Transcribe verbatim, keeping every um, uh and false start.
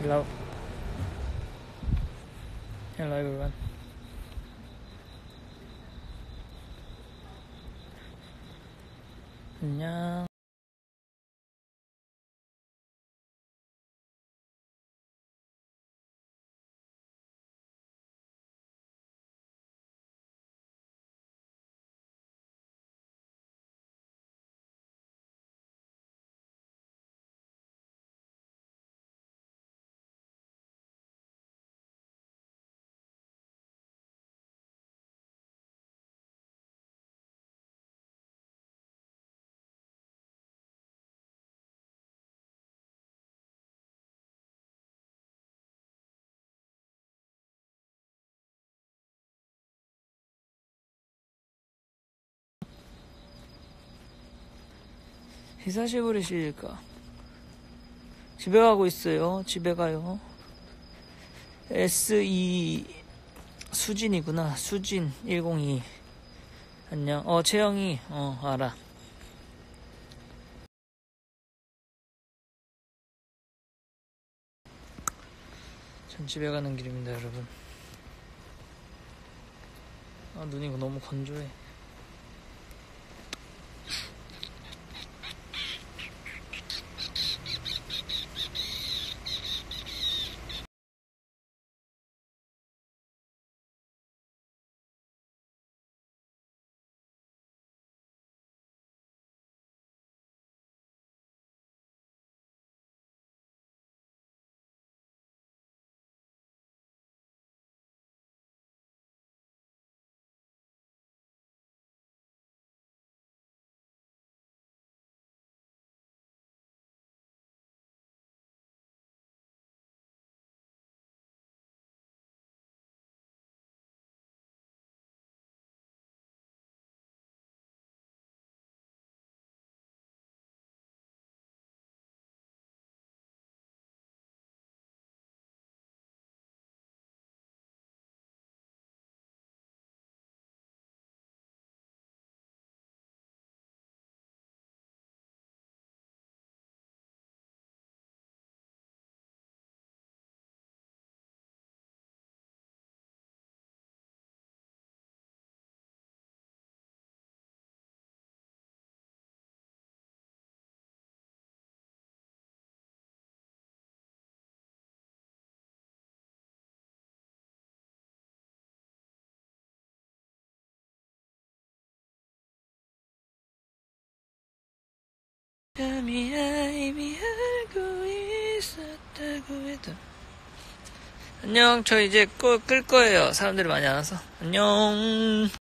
Hello. Hello everyone. 안녕. 히사시부리시일까? 집에 가고 있어요. 집에 가요. 에스이 수진이구나. 수진 일공이. 안녕. 어 채영이. 어 알아. 전 집에 가는 길입니다, 여러분. 아 눈이 너무 건조해. 감히 이미 알고 있었다고 해도. 안녕. 저 이제 끌 거예요. 사람들이 많이 안 와서. 안녕.